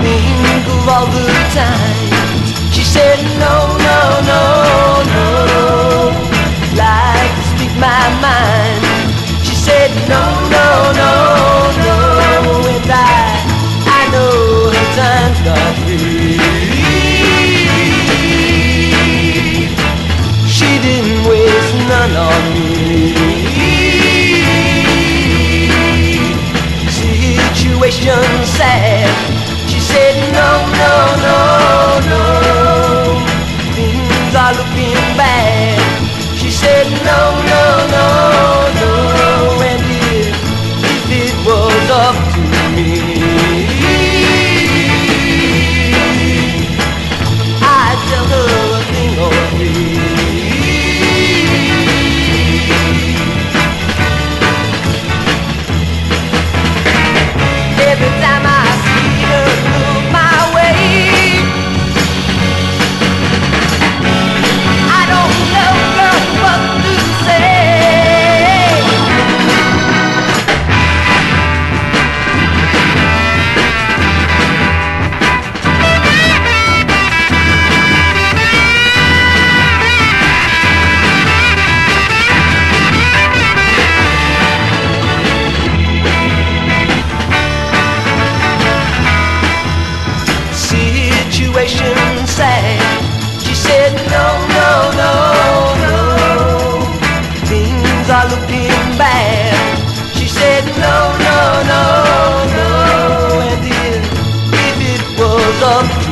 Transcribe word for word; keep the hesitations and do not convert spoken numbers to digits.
think of all the times she said no, no, no, no. Like to speak my mind. She said no, no, no, no. And I, I know her time's not free. She didn't waste none on me. Situation sad. She said no, no, no, no. Things are looking bad. She said no, no, no, no. And if, if it was up to me, I'd tell her a thing or three. Every time I see her look my way, I don't know, girl, what to say. Situation sad. She said no, no, no, no. Things are looking bad. She said no, no, no, no. And if, if it was up